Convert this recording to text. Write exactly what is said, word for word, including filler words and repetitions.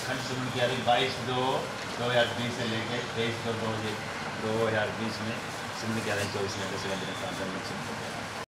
खंड सुमन की तारीख बाईस दो दो हज़ार बीस से लेकर तेईस दो दो दो हज़ार बीस में सुमन की तारीख चौबीस घंटे से